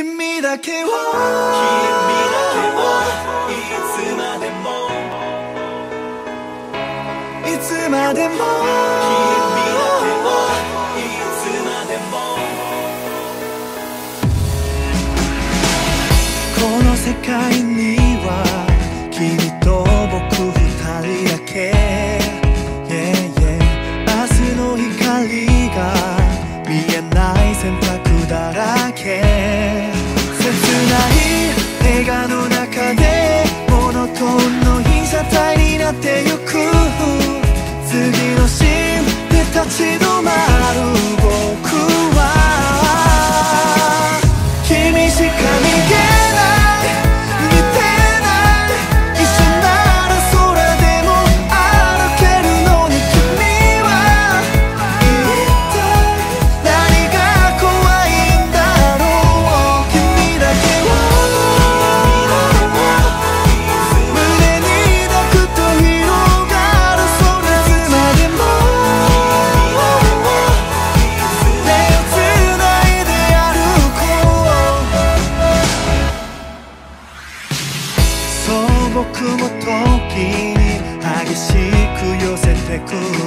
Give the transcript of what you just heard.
君だけをいつまでもいつまでも君だけをいつまでもこの世界には君と僕二人だけ、明日の光が見えない選択だらけ、切ない映画の中でモノトーンの被写体になってゆく、次のシーンで立ち止まる僕は君しか逃げない見てない一緒なら空でも歩けるのに君は一体何が怖いんだろう、君だけを胸に抱くと広がる空いつまでも手をつないで歩こう、そう僕も時に激しく寄せてく